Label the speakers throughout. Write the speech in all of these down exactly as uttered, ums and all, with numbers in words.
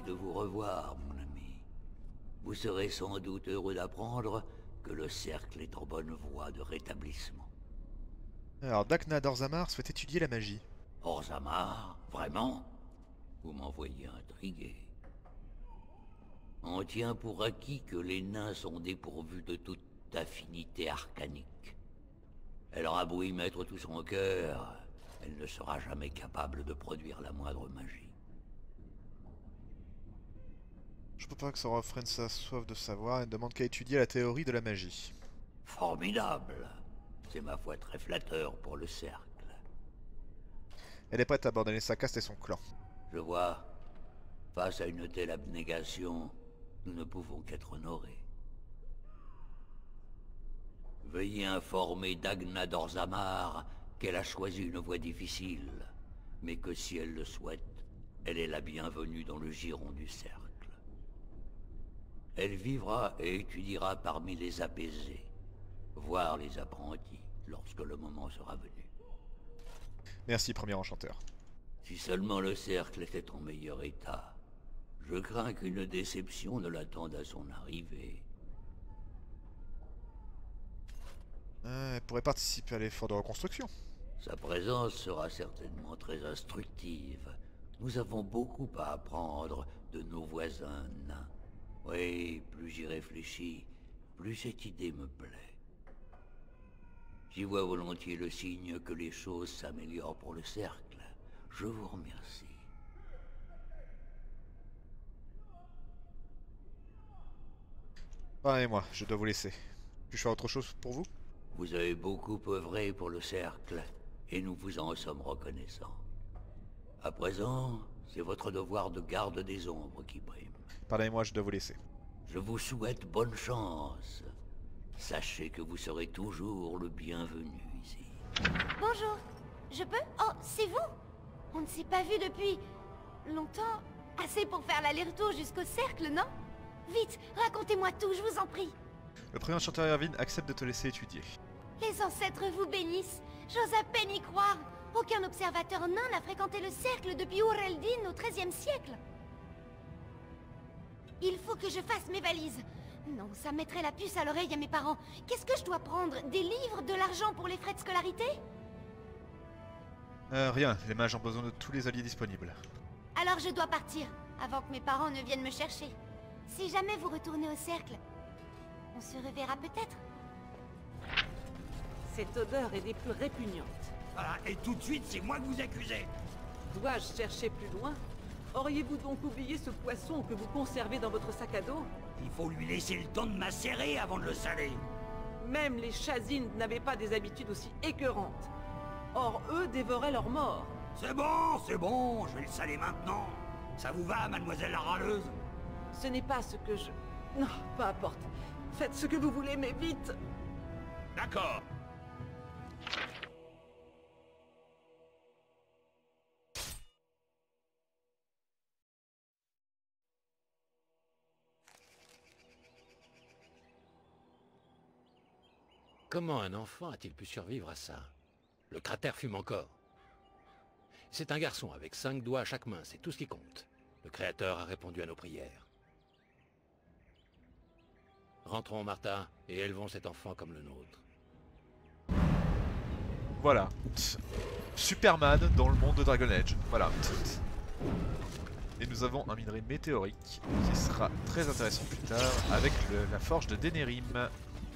Speaker 1: de vous revoir, mon ami. Vous serez sans doute heureux d'apprendre que le cercle est en bonne voie de rétablissement.
Speaker 2: Alors, Dakna d'Orzamar souhaite étudier la magie.
Speaker 1: Orzammar, vraiment? Vous m'envoyez intrigué. On tient pour acquis que les nains sont dépourvus de toute affinité arcanique. Elle aura beau y mettre tout son cœur, elle ne sera jamais capable de produire la moindre magie.
Speaker 2: Je peux pas que Sorofren sa soif de savoir et ne demande qu'à étudier la théorie de la magie.
Speaker 1: Formidable. C'est ma foi très flatteur pour le cercle.
Speaker 2: Elle est prête à abandonner sa caste et son clan.
Speaker 1: Je vois, face à une telle abnégation, nous ne pouvons qu'être honorés. Veuillez informer Dagna d'Orzamar qu'elle a choisi une voie difficile, mais que si elle le souhaite, elle est la bienvenue dans le giron du cercle. Elle vivra et étudiera parmi les apaisés, voire les apprentis, lorsque le moment sera venu.
Speaker 2: Merci, premier enchanteur.
Speaker 1: Si seulement le cercle était en meilleur état, je crains qu'une déception ne l'attende à son arrivée.
Speaker 2: Euh, elle pourrait participer à l'effort de reconstruction.
Speaker 1: Sa présence sera certainement très instructive. Nous avons beaucoup à apprendre de nos voisins nains. Oui, plus j'y réfléchis, plus cette idée me plaît. J'y vois volontiers le signe que les choses s'améliorent pour le cercle. Je vous remercie.
Speaker 2: Pardonnez-moi, je dois vous laisser. Puis-je faire autre chose pour vous?
Speaker 1: Vous avez beaucoup œuvré pour le cercle, et nous vous en sommes reconnaissants. À présent, c'est votre devoir de garde des ombres qui prime.
Speaker 2: Pardonnez-moi, je dois vous laisser.
Speaker 1: Je vous souhaite bonne chance. Sachez que vous serez toujours le bienvenu ici.
Speaker 3: Bonjour. Je peux? Oh, c'est vous? On ne s'est pas vu depuis... longtemps. Assez pour faire l'aller-retour jusqu'au cercle, non? Vite, racontez-moi tout, je vous en prie.
Speaker 2: Le premier enchanteur Irvine accepte de te laisser étudier.
Speaker 3: Les ancêtres vous bénissent. J'ose à peine y croire. Aucun observateur nain n'a fréquenté le cercle depuis Ureldin au treizième siècle. Il faut que je fasse mes valises. Non, ça mettrait la puce à l'oreille à mes parents. Qu'est-ce que je dois prendre? Des livres, de l'argent pour les frais de scolarité?
Speaker 2: Euh, rien, les mages ont besoin de tous les alliés disponibles.
Speaker 3: Alors je dois partir, avant que mes parents ne viennent me chercher. Si jamais vous retournez au cercle, on se reverra peut-être.
Speaker 4: Cette odeur est des plus répugnantes.
Speaker 5: Voilà, et tout de suite, c'est moi que vous accusez.
Speaker 4: Dois-je chercher plus loin? Auriez-vous donc oublié ce poisson que vous conservez dans votre sac à dos?
Speaker 5: Il faut lui laisser le temps de macérer avant de le saler.
Speaker 4: Même les chasines n'avaient pas des habitudes aussi écœurantes. Or, eux dévoraient leurs morts.
Speaker 5: C'est bon, c'est bon, je vais le saler maintenant. Ça vous va, mademoiselle la râleuse?
Speaker 4: Ce n'est pas ce que je... Non, peu importe. Faites ce que vous voulez, mais vite.
Speaker 5: D'accord.
Speaker 6: Comment un enfant a-t-il pu survivre à ça? Le cratère fume encore. C'est un garçon avec cinq doigts à chaque main, c'est tout ce qui compte. Le Créateur a répondu à nos prières. Rentrons, Martha, et élevons cet enfant comme le nôtre.
Speaker 2: Voilà. Superman dans le monde de Dragon Age. Voilà. Et nous avons un minerai météorique qui sera très intéressant plus tard avec le- la forge de Denerim.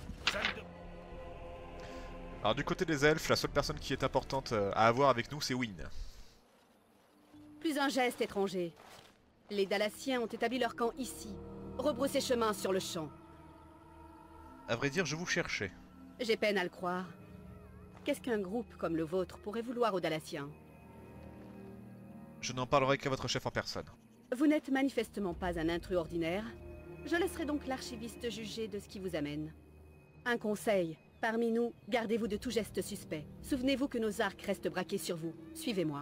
Speaker 2: Alors du côté des elfes, la seule personne qui est importante euh, à avoir avec nous, c'est Wynne.
Speaker 7: Plus un geste étranger. Les Dalassiens ont établi leur camp ici. Rebroussez chemin sur le champ.
Speaker 2: À vrai dire, je vous cherchais.
Speaker 7: J'ai peine à le croire. Qu'est-ce qu'un groupe comme le vôtre pourrait vouloir aux Dalassiens?
Speaker 2: Je n'en parlerai qu'à votre chef en personne.
Speaker 7: Vous n'êtes manifestement pas un intrus ordinaire. Je laisserai donc l'archiviste juger de ce qui vous amène. Un conseil. Parmi nous, gardez-vous de tout geste suspect. Souvenez-vous que nos arcs restent braqués sur vous. Suivez-moi.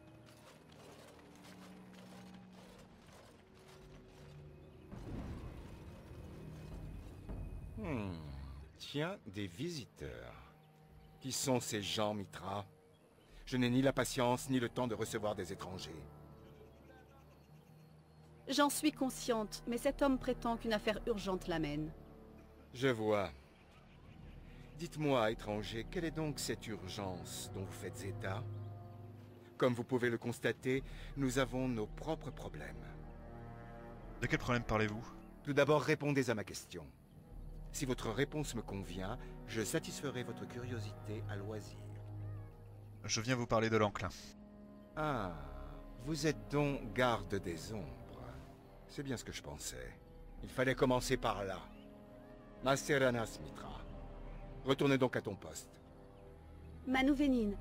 Speaker 8: Hmm. Tiens, des visiteurs. Qui sont ces gens, Mitra? Je n'ai ni la patience ni le temps de recevoir des étrangers.
Speaker 7: J'en suis consciente, mais cet homme prétend qu'une affaire urgente l'amène.
Speaker 8: Je vois. Dites-moi, étranger, quelle est donc cette urgence dont vous faites état? Comme vous pouvez le constater, nous avons nos propres problèmes.
Speaker 2: De quel problème parlez-vous?
Speaker 8: Tout d'abord, répondez à ma question. Si votre réponse me convient, je satisferai votre curiosité à loisir.
Speaker 2: Je viens vous parler de l'enclin.
Speaker 8: Ah, vous êtes donc garde des ombres. C'est bien ce que je pensais. Il fallait commencer par là. Maseranas Mitra. Retournez donc à ton poste.
Speaker 7: Manouvenine.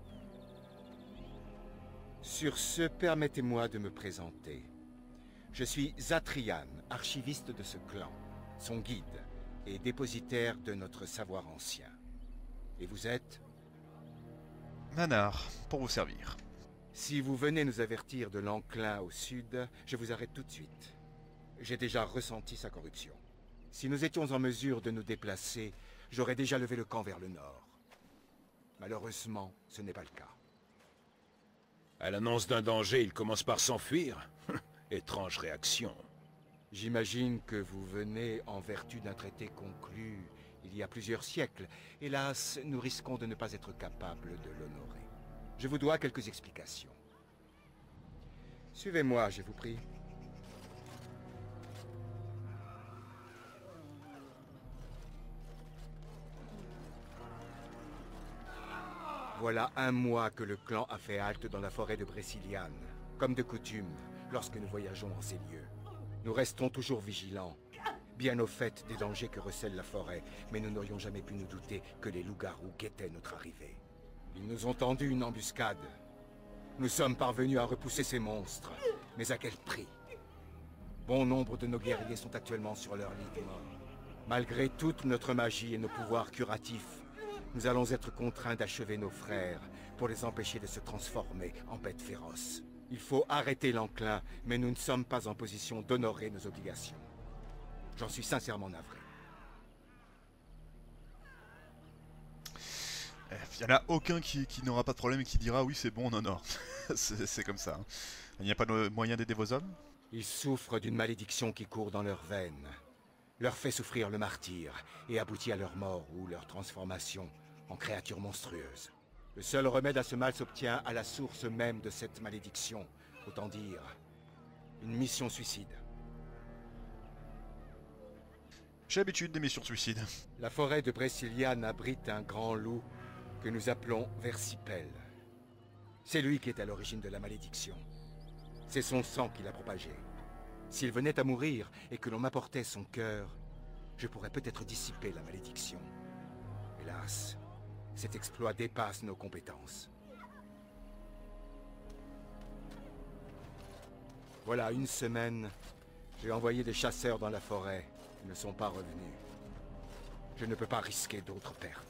Speaker 8: Sur ce, permettez-moi de me présenter. Je suis Zatrian, archiviste de ce clan, son guide et dépositaire de notre savoir ancien. Et vous êtes?
Speaker 2: Manar, pour vous servir.
Speaker 8: Si vous venez nous avertir de l'enclin au sud, je vous arrête tout de suite. J'ai déjà ressenti sa corruption. Si nous étions en mesure de nous déplacer, j'aurais déjà levé le camp vers le nord. Malheureusement, ce n'est pas le cas.
Speaker 9: À l'annonce d'un danger, il commence par s'enfuir. Étrange réaction.
Speaker 8: J'imagine que vous venez en vertu d'un traité conclu il y a plusieurs siècles. Hélas, nous risquons de ne pas être capables de l'honorer. Je vous dois quelques explications. Suivez-moi, je vous prie. Voilà un mois que le clan a fait halte dans la forêt de Brésiliane, comme de coutume, lorsque nous voyageons en ces lieux. Nous restons toujours vigilants, bien au fait des dangers que recèle la forêt, mais nous n'aurions jamais pu nous douter que les loups-garous guettaient notre arrivée. Ils nous ont tendu une embuscade. Nous sommes parvenus à repousser ces monstres, mais à quel prix? Bon nombre de nos guerriers sont actuellement sur leur lit de mort. Malgré toute notre magie et nos pouvoirs curatifs, nous allons être contraints d'achever nos frères pour les empêcher de se transformer en bêtes féroces. Il faut arrêter l'enclin, mais nous ne sommes pas en position d'honorer nos obligations. J'en suis sincèrement navré.
Speaker 2: Il n'y en a aucun qui, qui n'aura pas de problème et qui dira oui c'est bon on honore. C'est comme ça. Hein. Il n'y a pas de moyen d'aider vos hommes?
Speaker 8: Ils souffrent d'une malédiction qui court dans leurs veines, leur fait souffrir le martyre et aboutit à leur mort ou leur transformation en créatures monstrueuses. Le seul remède à ce mal s'obtient à la source même de cette malédiction, autant dire une mission suicide.
Speaker 2: J'ai l'habitude des missions suicides.
Speaker 8: La forêt de Brésiliane abrite un grand loup que nous appelons Versipel. C'est lui qui est à l'origine de la malédiction. C'est son sang qui l'a propagé. S'il venait à mourir et que l'on m'apportait son cœur, je pourrais peut-être dissiper la malédiction. Hélas, cet exploit dépasse nos compétences. Voilà une semaine, j'ai envoyé des chasseurs dans la forêt. Ils ne sont pas revenus. Je ne peux pas risquer d'autres pertes.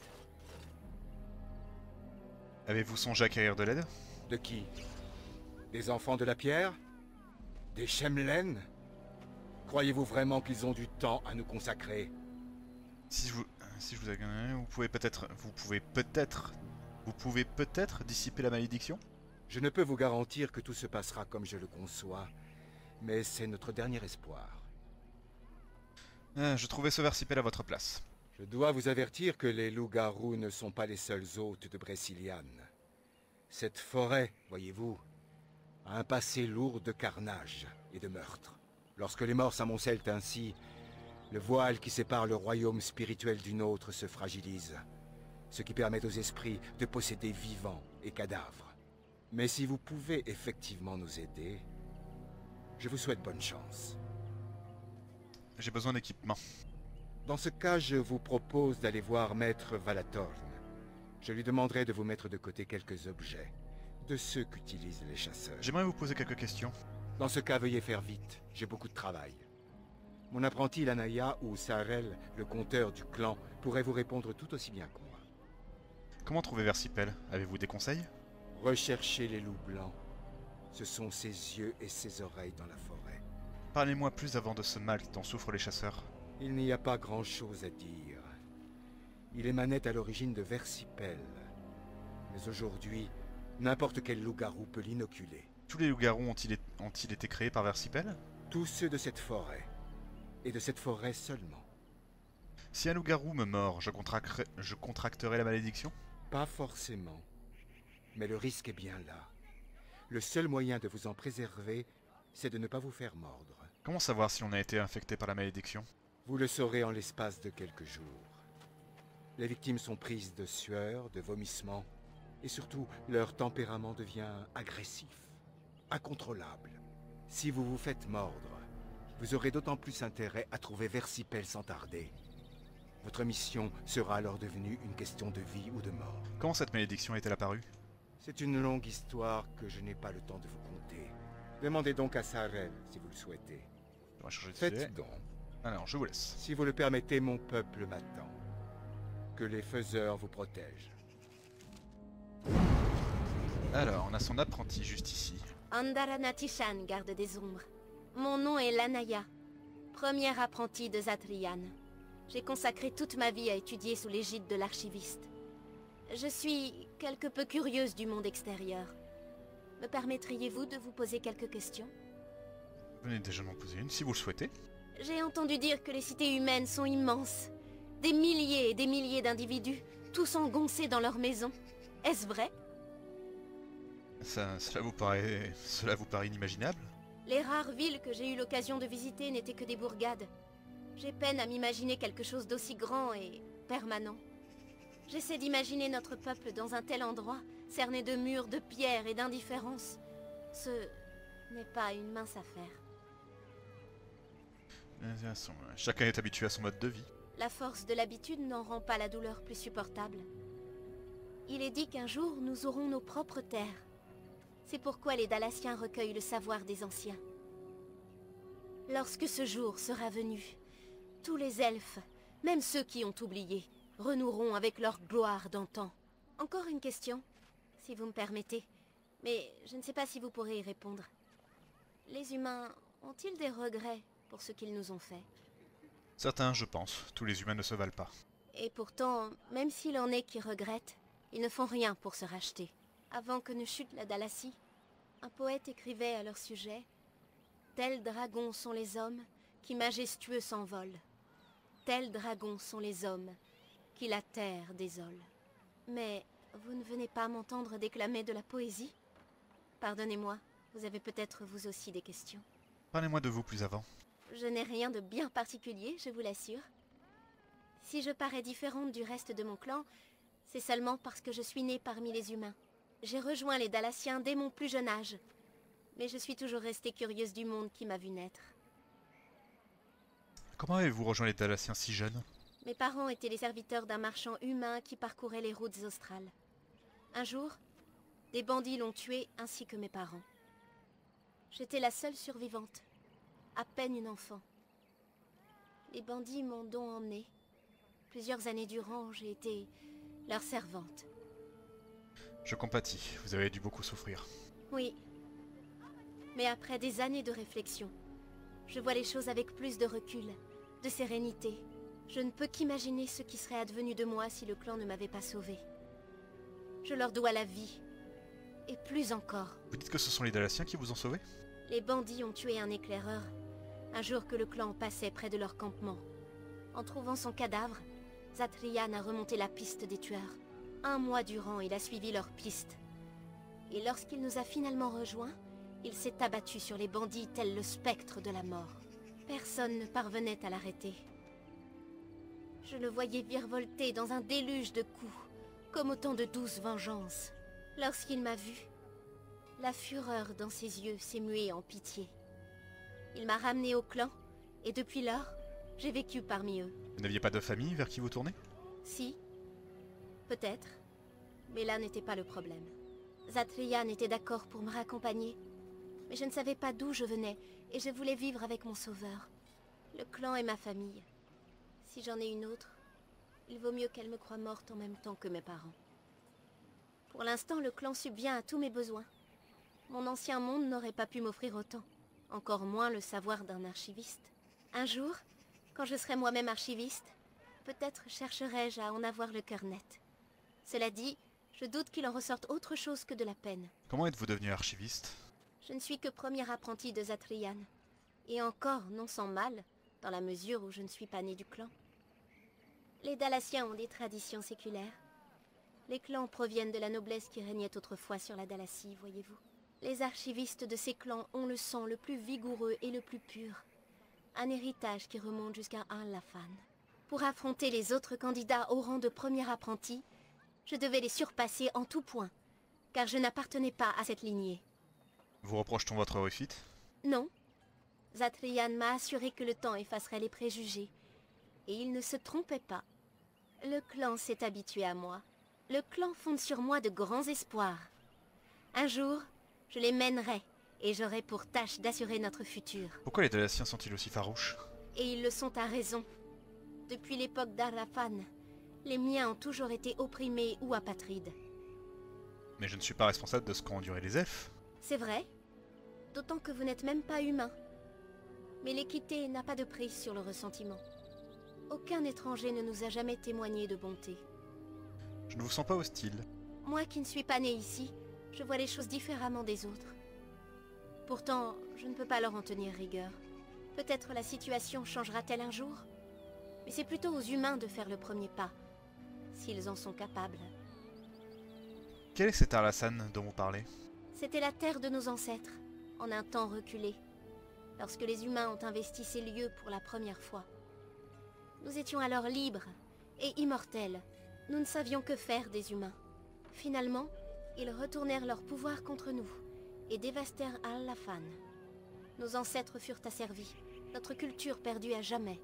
Speaker 2: Avez-vous songé à acquérir de l'aide?
Speaker 8: De qui? Des enfants de la pierre? Des Shemlen? Croyez-vous vraiment qu'ils ont du temps à nous consacrer?
Speaker 2: Si je vous, si je vous accueille, vous pouvez peut-être, vous pouvez peut-être, vous pouvez peut-être dissiper la malédiction?
Speaker 8: Je ne peux vous garantir que tout se passera comme je le conçois, mais c'est notre dernier espoir.
Speaker 2: Ah, je trouvais ce versipel à votre place.
Speaker 8: Je dois vous avertir que les loups-garous ne sont pas les seuls hôtes de Brésiliane. Cette forêt, voyez-vous, a un passé lourd de carnage et de meurtre. Lorsque les morts s'amoncellent ainsi, le voile qui sépare le royaume spirituel du nôtre se fragilise, ce qui permet aux esprits de posséder vivants et cadavres. Mais si vous pouvez effectivement nous aider, je vous souhaite bonne chance.
Speaker 2: J'ai besoin d'équipement.
Speaker 8: Dans ce cas, je vous propose d'aller voir Maître Valatorn. Je lui demanderai de vous mettre de côté quelques objets, de ceux qu'utilisent les chasseurs.
Speaker 2: J'aimerais vous poser quelques questions.
Speaker 8: Dans ce cas, veuillez faire vite, j'ai beaucoup de travail. Mon apprenti Lanaya ou Sarel, le compteur du clan, pourrait vous répondre tout aussi bien que moi.
Speaker 2: Comment trouver Versipel? Avez-vous des conseils?
Speaker 8: Recherchez les loups blancs. Ce sont ses yeux et ses oreilles dans la forêt.
Speaker 2: Parlez-moi plus avant de ce mal dont souffrent les chasseurs.
Speaker 8: Il n'y a pas grand-chose à dire. Il émanait à l'origine de Versipel. Mais aujourd'hui, n'importe quel loup-garou peut l'inoculer.
Speaker 2: Tous les loups-garous ont-ils ont-ils été créés par Versipel?
Speaker 8: Tous ceux de cette forêt. Et de cette forêt seulement.
Speaker 2: Si un loup-garou me mord, je, contracterai... je contracterai la malédiction?
Speaker 8: Pas forcément. Mais le risque est bien là. Le seul moyen de vous en préserver, c'est de ne pas vous faire mordre.
Speaker 2: Comment savoir si on a été infecté par la malédiction?
Speaker 8: Vous le saurez en l'espace de quelques jours. Les victimes sont prises de sueur, de vomissements, et surtout, leur tempérament devient agressif, incontrôlable. Si vous vous faites mordre, vous aurez d'autant plus intérêt à trouver Versipel sans tarder. Votre mission sera alors devenue une question de vie ou de mort.
Speaker 2: Comment cette malédiction est-elle apparue?
Speaker 8: C'est une longue histoire que je n'ai pas le temps de vous conter. Demandez donc à Sarel si vous le souhaitez.
Speaker 2: On va changer de
Speaker 8: Faites
Speaker 2: sujet.
Speaker 8: donc.
Speaker 2: Alors, je vous laisse.
Speaker 8: Si vous le permettez, mon peuple m'attend. Que les faiseurs vous protègent.
Speaker 2: Alors, on a son apprenti juste ici.
Speaker 3: Andarana Tishan, garde des ombres. Mon nom est Lanaya, première apprentie de Zatrian. J'ai consacré toute ma vie à étudier sous l'égide de l'archiviste. Je suis quelque peu curieuse du monde extérieur. Me permettriez-vous de vous poser quelques questions?
Speaker 2: Venez déjà m'en poser une, si vous le souhaitez.
Speaker 3: J'ai entendu dire que les cités humaines sont immenses. Des milliers et des milliers d'individus, tous engoncés dans leurs maisons. Est-ce vrai?
Speaker 2: Ça, cela vous paraît... cela vous paraît inimaginable?
Speaker 3: Les rares villes que j'ai eu l'occasion de visiter n'étaient que des bourgades. J'ai peine à m'imaginer quelque chose d'aussi grand et permanent. J'essaie d'imaginer notre peuple dans un tel endroit, cerné de murs, de pierres et d'indifférence. Ce n'est pas une mince affaire.
Speaker 2: Chacun est habitué à son mode de vie.
Speaker 3: La force de l'habitude n'en rend pas la douleur plus supportable. Il est dit qu'un jour, nous aurons nos propres terres. C'est pourquoi les Dalassiens recueillent le savoir des anciens. Lorsque ce jour sera venu, tous les elfes, même ceux qui ont oublié, renoueront avec leur gloire d'antan. Encore une question, si vous me permettez, mais je ne sais pas si vous pourrez y répondre. Les humains ont-ils des regrets pour ce qu'ils nous ont fait?
Speaker 2: Certains, je pense. Tous les humains ne se valent pas.
Speaker 3: Et pourtant, même s'il en est qui regrettent, ils ne font rien pour se racheter. Avant que ne chute la Dalassie, un poète écrivait à leur sujet « Tels dragons sont les hommes qui majestueux s'envolent. Tels dragons sont les hommes qui la terre désolent. » Mais vous ne venez pas m'entendre déclamer de la poésie? Pardonnez-moi, vous avez peut-être vous aussi des questions.
Speaker 2: Parlez-moi de vous plus avant.
Speaker 3: Je n'ai rien de bien particulier, je vous l'assure. Si je parais différente du reste de mon clan, c'est seulement parce que je suis née parmi les humains. J'ai rejoint les Dalassiens dès mon plus jeune âge, mais je suis toujours restée curieuse du monde qui m'a vue naître.
Speaker 2: Comment avez-vous rejoint les Dalassiens si jeunes?
Speaker 3: Mes parents étaient les serviteurs d'un marchand humain qui parcourait les routes australes. Un jour, des bandits l'ont tué ainsi que mes parents. J'étais la seule survivante, à peine une enfant. Les bandits m'ont donc emmenée. Plusieurs années durant, j'ai été leur servante.
Speaker 2: Je compatis, vous avez dû beaucoup souffrir.
Speaker 3: Oui. Mais après des années de réflexion, je vois les choses avec plus de recul, de sérénité. Je ne peux qu'imaginer ce qui serait advenu de moi si le clan ne m'avait pas sauvée. Je leur dois la vie. Et plus encore.
Speaker 2: Vous dites que ce sont les Dalassiens qui vous ont sauvé?
Speaker 3: Les bandits ont tué un éclaireur, un jour que le clan passait près de leur campement. En trouvant son cadavre, Zatrian a remonté la piste des tueurs. Un mois durant, il a suivi leur piste. Et lorsqu'il nous a finalement rejoints, il s'est abattu sur les bandits tel le spectre de la mort. Personne ne parvenait à l'arrêter. Je le voyais virevolter dans un déluge de coups, comme autant de douces vengeances. Lorsqu'il m'a vu, la fureur dans ses yeux s'est muée en pitié. Il m'a ramené au clan, et depuis lors, j'ai vécu parmi eux.
Speaker 2: Vous n'aviez pas de famille vers qui vous tournez?
Speaker 3: Si, peut-être, mais là n'était pas le problème. Zatrian était d'accord pour me raccompagner, mais je ne savais pas d'où je venais, et je voulais vivre avec mon sauveur. Le clan est ma famille. Si j'en ai une autre, il vaut mieux qu'elle me croie morte en même temps que mes parents. Pour l'instant, le clan subvient à tous mes besoins. Mon ancien monde n'aurait pas pu m'offrir autant, encore moins le savoir d'un archiviste. Un jour, quand je serai moi-même archiviste, peut-être chercherai-je à en avoir le cœur net. Cela dit, je doute qu'il en ressorte autre chose que de la peine.
Speaker 2: Comment êtes-vous devenu archiviste?
Speaker 3: Je ne suis que première apprentie de Zatrian. Et encore non sans mal, dans la mesure où je ne suis pas née du clan. Les Dalassiens ont des traditions séculaires. Les clans proviennent de la noblesse qui régnait autrefois sur la Dalassie, voyez-vous. Les archivistes de ces clans ont le sang le plus vigoureux et le plus pur. Un héritage qui remonte jusqu'à Al-Lafan. Pour affronter les autres candidats au rang de premier apprenti, je devais les surpasser en tout point, car je n'appartenais pas à cette lignée.
Speaker 2: Vous reproche-t-on votre réussite?
Speaker 3: Non. Zathrian m'a assuré que le temps effacerait les préjugés. Et il ne se trompait pas. Le clan s'est habitué à moi. Le clan fonde sur moi de grands espoirs. Un jour, je les mènerai, et j'aurai pour tâche d'assurer notre futur.
Speaker 2: Pourquoi les Dalassiens sont-ils aussi farouches?
Speaker 3: Et ils le sont à raison. Depuis l'époque d'Al-Lafan, les miens ont toujours été opprimés ou apatrides.
Speaker 2: Mais je ne suis pas responsable de ce qu'ont enduré les elfes.
Speaker 3: C'est vrai, d'autant que vous n'êtes même pas humain. Mais l'équité n'a pas de prise sur le ressentiment. Aucun étranger ne nous a jamais témoigné de bonté.
Speaker 2: Je ne vous sens pas hostile.
Speaker 3: Moi qui ne suis pas née ici, je vois les choses différemment des autres. Pourtant, je ne peux pas leur en tenir rigueur. Peut-être la situation changera-t-elle un jour? Mais c'est plutôt aux humains de faire le premier pas, s'ils en sont capables.
Speaker 2: Quel est cet Arlasan dont vous parlez?
Speaker 3: C'était la terre de nos ancêtres, en un temps reculé, lorsque les humains ont investi ces lieux pour la première fois. Nous étions alors libres et immortels. Nous ne savions que faire des humains. Finalement, ils retournèrent leur pouvoir contre nous et dévastèrent Al-Lafan. Nos ancêtres furent asservis, notre culture perdue à jamais.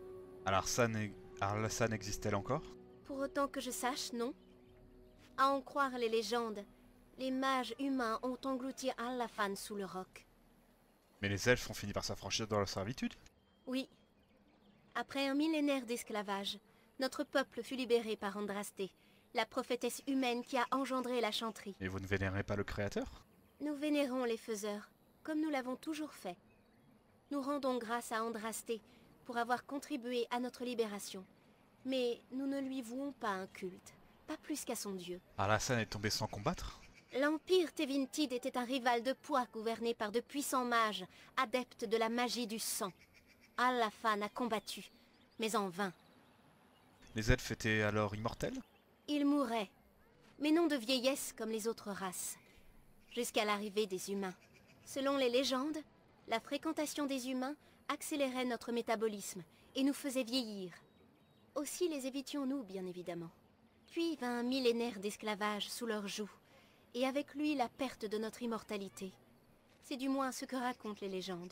Speaker 2: Arlasan existe-t-elle encore?
Speaker 3: Pour autant que je sache, non. À en croire les légendes, les mages humains ont englouti Al-Lafan sous le roc.
Speaker 2: Mais les elfes ont fini par s'affranchir dans leur servitude?
Speaker 3: Oui. Après un millénaire d'esclavage, notre peuple fut libéré par Andrasté, la prophétesse humaine qui a engendré la chanterie.
Speaker 2: Et vous ne vénérez pas le Créateur?
Speaker 3: Nous vénérons les faiseurs, comme nous l'avons toujours fait. Nous rendons grâce à Andrasté pour avoir contribué à notre libération. Mais nous ne lui vouons pas un culte, pas plus qu'à son dieu.
Speaker 2: Arlasan est tombé sans combattre?
Speaker 3: L'Empire Tevintid était un rival de poids gouverné par de puissants mages, adeptes de la magie du sang. Al-Lafan a combattu, mais en vain.
Speaker 2: Les elfes étaient alors immortels?
Speaker 3: Ils mouraient, mais non de vieillesse comme les autres races, jusqu'à l'arrivée des humains. Selon les légendes, la fréquentation des humains accélérait notre métabolisme et nous faisait vieillir. Aussi les évitions-nous, bien évidemment. Puis vint un millénaire d'esclavage sous leur joug, et avec lui la perte de notre immortalité. C'est du moins ce que racontent les légendes.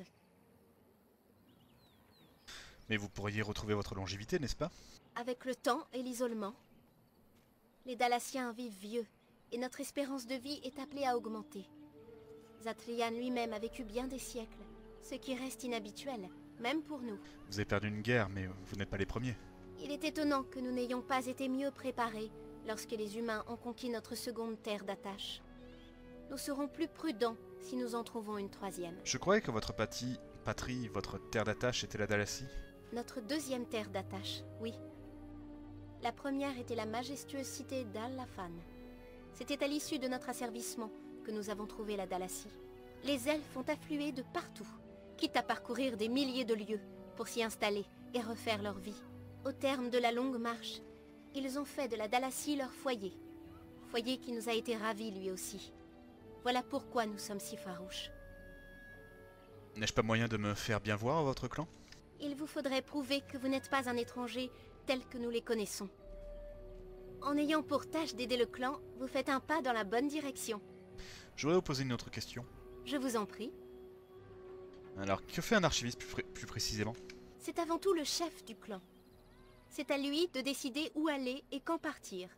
Speaker 2: Mais vous pourriez retrouver votre longévité, n'est-ce pas?
Speaker 3: Avec le temps et l'isolement. Les Dalassiens vivent vieux, et notre espérance de vie est appelée à augmenter. Zathrian lui-même a vécu bien des siècles, ce qui reste inhabituel, même pour nous.
Speaker 2: Vous avez perdu une guerre, mais vous n'êtes pas les premiers.
Speaker 3: Il est étonnant que nous n'ayons pas été mieux préparés lorsque les humains ont conquis notre seconde terre d'attache. Nous serons plus prudents si nous en trouvons une troisième.
Speaker 2: Je croyais que votre patrie, patrie, votre terre d'attache était la Dalassie.
Speaker 3: Notre deuxième terre d'attache, oui. La première était la majestueuse cité d'Al-Lafan. C'était à l'issue de notre asservissement que nous avons trouvé la Dalassie. Les elfes ont afflué de partout, quitte à parcourir des milliers de lieues pour s'y installer et refaire leur vie. Au terme de la longue marche, ils ont fait de la Dalassie leur foyer. Foyer qui nous a été ravi lui aussi. Voilà pourquoi nous sommes si farouches.
Speaker 2: N'ai-je pas moyen de me faire bien voir à votre clan?
Speaker 3: Il vous faudrait prouver que vous n'êtes pas un étranger tel que nous les connaissons. En ayant pour tâche d'aider le clan, vous faites un pas dans la bonne direction.
Speaker 2: Je voudrais vous poser une autre question.
Speaker 3: Je vous en prie.
Speaker 2: Alors, que fait un archiviste plus, plus précisément?
Speaker 3: C'est avant tout le chef du clan. C'est à lui de décider où aller et quand partir.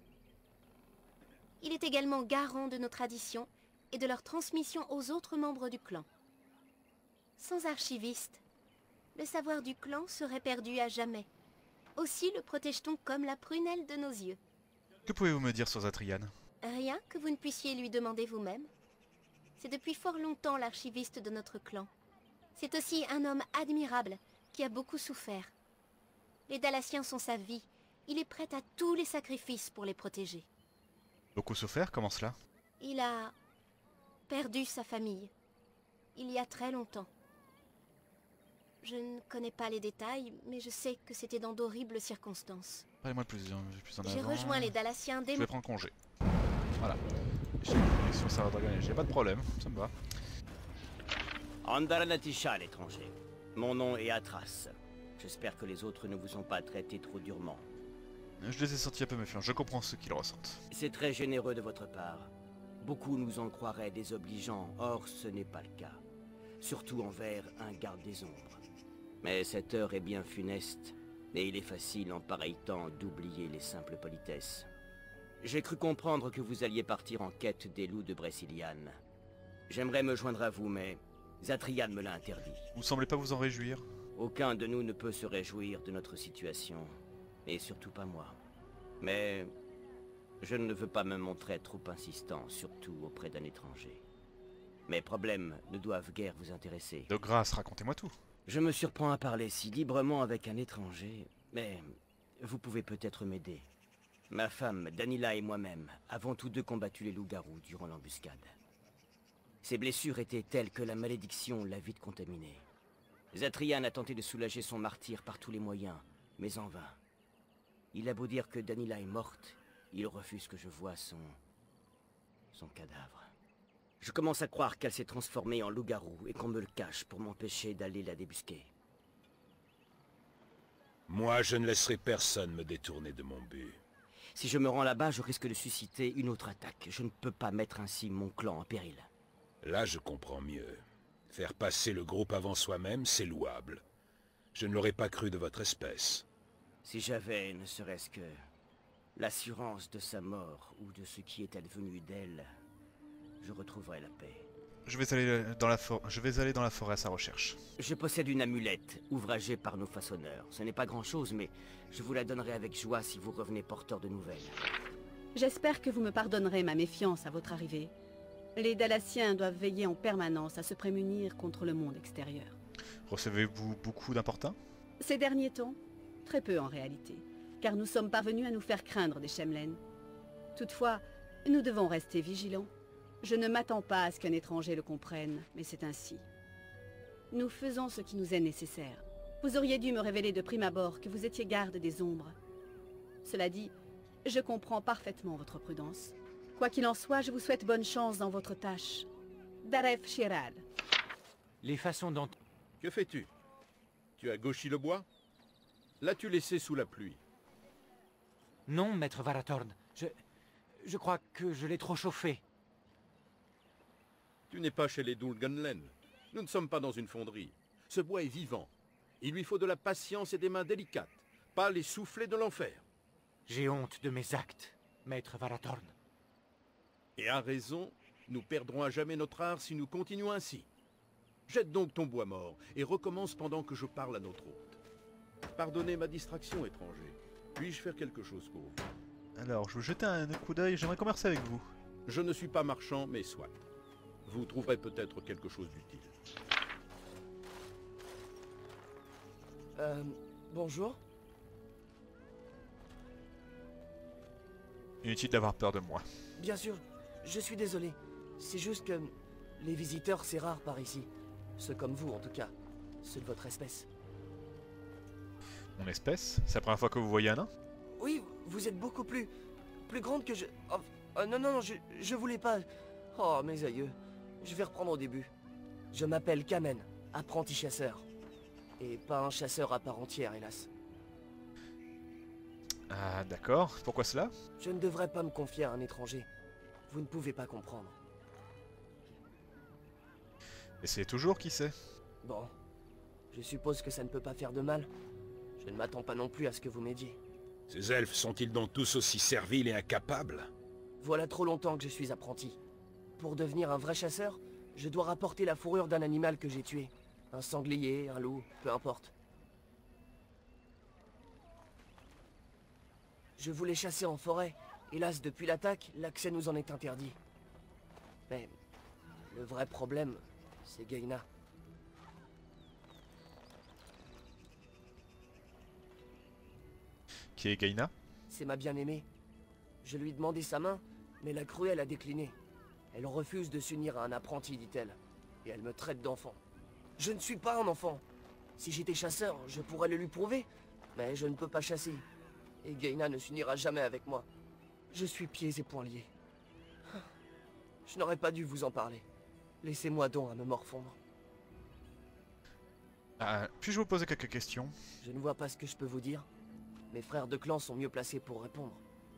Speaker 3: Il est également garant de nos traditions et de leur transmission aux autres membres du clan. Sans archiviste, le savoir du clan serait perdu à jamais. Aussi le protège-t-on comme la prunelle de nos yeux.
Speaker 2: Que pouvez-vous me dire sur Zathrian?
Speaker 3: Rien que vous ne puissiez lui demander vous-même. C'est depuis fort longtemps l'archiviste de notre clan. C'est aussi un homme admirable qui a beaucoup souffert. Les Dalassiens sont sa vie. Il est prêt à tous les sacrifices pour les protéger.
Speaker 2: Beaucoup souffert? Comment cela?
Speaker 3: Il a perdu sa famille. Il y a très longtemps. Je ne connais pas les détails, mais je sais que c'était dans d'horribles circonstances.
Speaker 2: Parlez-moi plus, hein, plus en
Speaker 3: J'ai
Speaker 2: avant.
Speaker 3: rejoint les Dalassiens dès...
Speaker 2: Je vais prendre congé. Voilà. J'ai une connexion sur Dragon Age, j'ai pas de problème, ça me va.
Speaker 10: Andaranatisha, l'étranger. Mon nom est Atras. J'espère que les autres ne vous ont pas traité trop durement.
Speaker 2: Je les ai sentis un peu méfiants, je comprends ce qu'ils ressentent.
Speaker 10: C'est très généreux de votre part. Beaucoup nous en croiraient désobligeants, or ce n'est pas le cas. Surtout envers un garde des ombres. Mais cette heure est bien funeste, et il est facile en pareil temps d'oublier les simples politesses. J'ai cru comprendre que vous alliez partir en quête des loups de Brésiliane. J'aimerais me joindre à vous, mais Zatrian me l'a interdit.
Speaker 2: Vous semblez pas vous en réjouir?
Speaker 10: Aucun de nous ne peut se réjouir de notre situation, et surtout pas moi. Mais je ne veux pas me montrer trop insistant, surtout auprès d'un étranger. Mes problèmes ne doivent guère vous intéresser.
Speaker 2: De grâce, racontez-moi tout.
Speaker 10: Je me surprends à parler si librement avec un étranger, mais vous pouvez peut-être m'aider. Ma femme, Danila et moi-même avons tous deux combattu les loups-garous durant l'embuscade. Ses blessures étaient telles que la malédiction l'a vite contaminé. Zatrian a tenté de soulager son martyr par tous les moyens, mais en vain. Il a beau dire que Danila est morte, il refuse que je voie son... son cadavre. Je commence à croire qu'elle s'est transformée en loup-garou et qu'on me le cache pour m'empêcher d'aller la débusquer.
Speaker 9: Moi, je ne laisserai personne me détourner de mon but.
Speaker 10: Si je me rends là-bas, je risque de susciter une autre attaque. Je ne peux pas mettre ainsi mon clan en péril.
Speaker 9: Là, je comprends mieux. Faire passer le groupe avant soi-même, c'est louable. Je ne l'aurais pas cru de votre espèce.
Speaker 10: Si j'avais, ne serait-ce que l'assurance de sa mort ou de ce qui est advenu d'elle, je retrouverais la paix.
Speaker 2: Je vais aller dans la for... je vais aller dans la forêt à sa recherche.
Speaker 10: Je possède une amulette, ouvragée par nos façonneurs. Ce n'est pas grand-chose, mais je vous la donnerai avec joie si vous revenez porteur de nouvelles.
Speaker 7: J'espère que vous me pardonnerez ma méfiance à votre arrivée. Les Dalassiens doivent veiller en permanence à se prémunir contre le monde extérieur.
Speaker 2: Recevez-vous beaucoup d'importuns?
Speaker 7: Ces derniers temps, très peu en réalité, car nous sommes parvenus à nous faire craindre des Shemlen. Toutefois, nous devons rester vigilants. Je ne m'attends pas à ce qu'un étranger le comprenne, mais c'est ainsi. Nous faisons ce qui nous est nécessaire. Vous auriez dû me révéler de prime abord que vous étiez garde des ombres. Cela dit, je comprends parfaitement votre prudence. Quoi qu'il en soit, je vous souhaite bonne chance dans votre tâche. Daref Shiral.
Speaker 11: Les façons dont...
Speaker 12: Que fais-tu? Tu as gauchi le bois? L'as-tu laissé sous la pluie?
Speaker 11: Non, maître Varathorn. Je... Je crois que je l'ai trop chauffé.
Speaker 12: Tu n'es pas chez les Dulgunlen. Nous ne sommes pas dans une fonderie. Ce bois est vivant. Il lui faut de la patience et des mains délicates, pas les soufflets de l'enfer.
Speaker 11: J'ai honte de mes actes, maître Varathorn.
Speaker 12: Et à raison, nous perdrons à jamais notre art si nous continuons ainsi. Jette donc ton bois mort et recommence pendant que je parle à notre hôte. Pardonnez ma distraction, étranger. Puis-je faire quelque chose pour vous?
Speaker 2: Alors, je veux jeter un coup d'œil, j'aimerais commercer avec vous.
Speaker 12: Je ne suis pas marchand, mais soit. Vous trouverez peut-être quelque chose d'utile.
Speaker 13: Euh... Bonjour.
Speaker 2: Inutile d'avoir peur de moi.
Speaker 13: Bien sûr, je suis désolé. C'est juste que... les visiteurs, c'est rare par ici. Ceux comme vous, en tout cas. Ceux de votre espèce.
Speaker 2: Mon espèce? C'est la première fois que vous voyez un nain?
Speaker 13: Oui, vous êtes beaucoup plus... plus grande que je... Oh, oh, non, non, non, je, je voulais pas... Oh, mes aïeux. Je vais reprendre au début. Je m'appelle Kamen, apprenti chasseur. Et pas un chasseur à part entière, hélas.
Speaker 2: Ah, d'accord. Pourquoi cela?
Speaker 13: Je ne devrais pas me confier à un étranger. Vous ne pouvez pas comprendre.
Speaker 2: Essayez toujours, qui sait?
Speaker 13: Bon. Je suppose que ça ne peut pas faire de mal. Je ne m'attends pas non plus à ce que vous m'aidiez.
Speaker 9: Ces elfes sont-ils donc tous aussi serviles et incapables?
Speaker 13: Voilà trop longtemps que je suis apprenti. Pour devenir un vrai chasseur, je dois rapporter la fourrure d'un animal que j'ai tué. Un sanglier, un loup, peu importe. Je voulais chasser en forêt. Hélas, depuis l'attaque, l'accès nous en est interdit. Mais le vrai problème, c'est Gaïna.
Speaker 2: Qui est Gaïna?
Speaker 13: C'est ma bien-aimée. Je lui ai demandé sa main, mais la cruelle a décliné. Elle refuse de s'unir à un apprenti, dit-elle. Et elle me traite d'enfant. Je ne suis pas un enfant. Si j'étais chasseur, je pourrais le lui prouver. Mais je ne peux pas chasser. Et Gaina ne s'unira jamais avec moi. Je suis pieds et poings liés. Je n'aurais pas dû vous en parler. Laissez-moi donc à me morfondre.
Speaker 2: Euh, Puis-je vous poser quelques questions?
Speaker 13: Je ne vois pas ce que je peux vous dire. Mes frères de clan sont mieux placés pour répondre.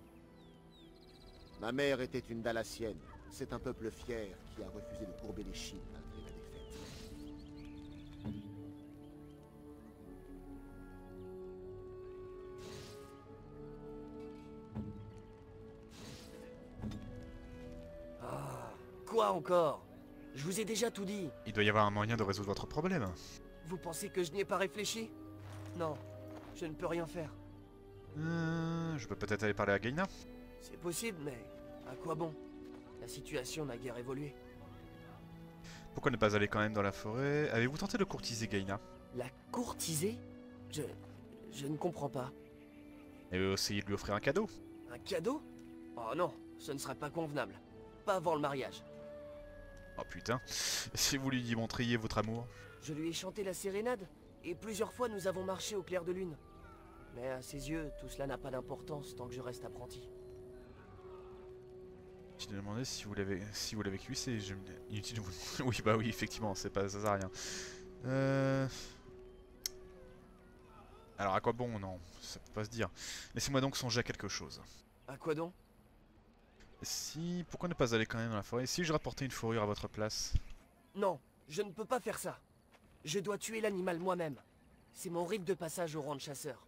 Speaker 14: Ma mère était une Dalassienne. C'est un peuple fier qui a refusé de courber les chines malgré la défaite.
Speaker 13: Ah, quoi encore? Je vous ai déjà tout dit.
Speaker 2: Il doit y avoir un moyen de résoudre votre problème.
Speaker 13: Vous pensez que je n'y ai pas réfléchi? Non, je ne peux rien faire.
Speaker 2: Euh, je peux peut-être aller parler à Gaina?
Speaker 13: C'est possible, mais à quoi bon? La situation n'a guère évolué.
Speaker 2: Pourquoi ne pas aller quand même dans la forêt? Avez-vous tenté de courtiser Gaina?
Speaker 13: La courtiser? Je... je ne comprends pas.
Speaker 2: Et essayé de lui offrir un cadeau?
Speaker 13: Un cadeau? Oh non, ce ne serait pas convenable. Pas avant le mariage.
Speaker 2: Oh putain, si vous lui montriez votre amour.
Speaker 13: Je lui ai chanté la sérénade, et plusieurs fois nous avons marché au clair de lune. Mais à ses yeux, tout cela n'a pas d'importance tant que je reste apprenti.
Speaker 2: Je me demandais si vous l'avez si vous l'avez cuissé. Je... Inutile de vous... Oui bah oui effectivement, c'est pas ça sert à rien. Euh... Alors à quoi bon? Non, ça peut pas se dire. Laissez-moi donc songer à quelque chose.
Speaker 13: À quoi donc?
Speaker 2: Si... Pourquoi ne pas aller quand même dans la forêt? Si je rapportais une fourrure à votre place?
Speaker 13: Non, je ne peux pas faire ça. Je dois tuer l'animal moi-même. C'est mon rite de passage au rang de chasseur.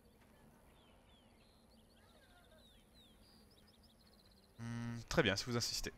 Speaker 2: Hmm, très bien, si vous insistez.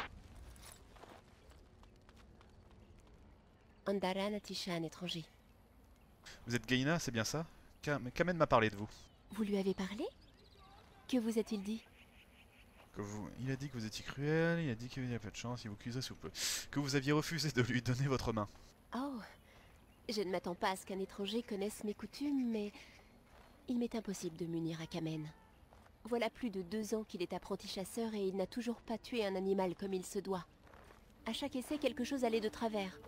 Speaker 3: Andara Natishan, étranger.
Speaker 2: Vous êtes Gaina, c'est bien ça? Kam Kamen m'a parlé de vous.
Speaker 3: Vous lui avez parlé? Que vous a-t-il dit?
Speaker 2: Que vous... Il a dit que vous étiez cruel, il a dit qu'il n'y a pas de chance, il vous cuiserait sous peu. Que vous aviez refusé de lui donner votre main.
Speaker 3: Oh, je ne m'attends pas à ce qu'un étranger connaisse mes coutumes, mais il m'est impossible de m'unir à Kamen. Voilà plus de deux ans qu'il est apprenti chasseur et il n'a toujours pas tué un animal comme il se doit. À chaque essai, quelque chose allait de travers.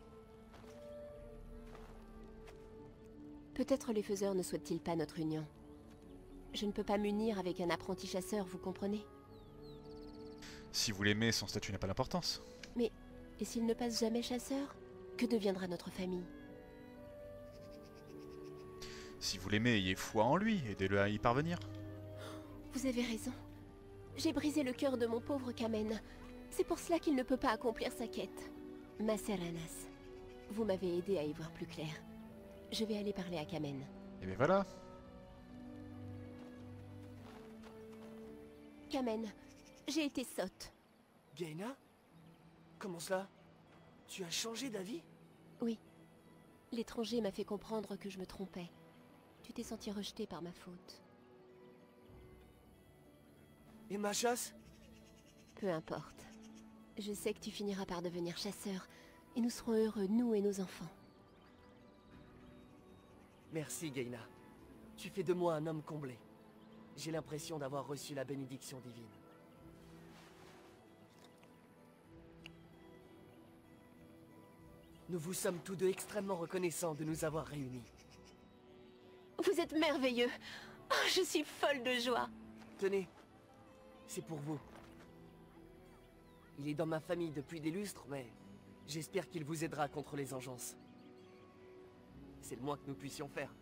Speaker 3: Peut-être les faiseurs ne souhaitent-ils pas notre union. Je ne peux pas m'unir avec un apprenti chasseur, vous comprenez?
Speaker 2: Si vous l'aimez, son statut n'a pas d'importance.
Speaker 3: Mais, et s'il ne passe jamais chasseur? Que deviendra notre famille?
Speaker 2: Si vous l'aimez, ayez foi en lui, aidez-le à y parvenir.
Speaker 3: Vous avez raison. J'ai brisé le cœur de mon pauvre Kamen. C'est pour cela qu'il ne peut pas accomplir sa quête. Maceranas, vous m'avez aidé à y voir plus clair. Je vais aller parler à Kamen.
Speaker 2: Et bien voilà.
Speaker 3: Kamen, j'ai été sotte.
Speaker 13: Gaina? Comment cela? Tu as changé d'avis?
Speaker 3: Oui. L'étranger m'a fait comprendre que je me trompais. Tu t'es senti rejeté par ma faute.
Speaker 13: Et ma chasse?
Speaker 3: Peu importe. Je sais que tu finiras par devenir chasseur, et nous serons heureux, nous et nos enfants.
Speaker 13: Merci, Gaina. Tu fais de moi un homme comblé. J'ai l'impression d'avoir reçu la bénédiction divine. Nous vous sommes tous deux extrêmement reconnaissants de nous avoir réunis.
Speaker 3: Vous êtes merveilleux. Oh, je suis folle de joie.
Speaker 13: Tenez, c'est pour vous. Il est dans ma famille depuis des lustres, mais j'espère qu'il vous aidera contre les engeances. C'est le moins que nous puissions faire.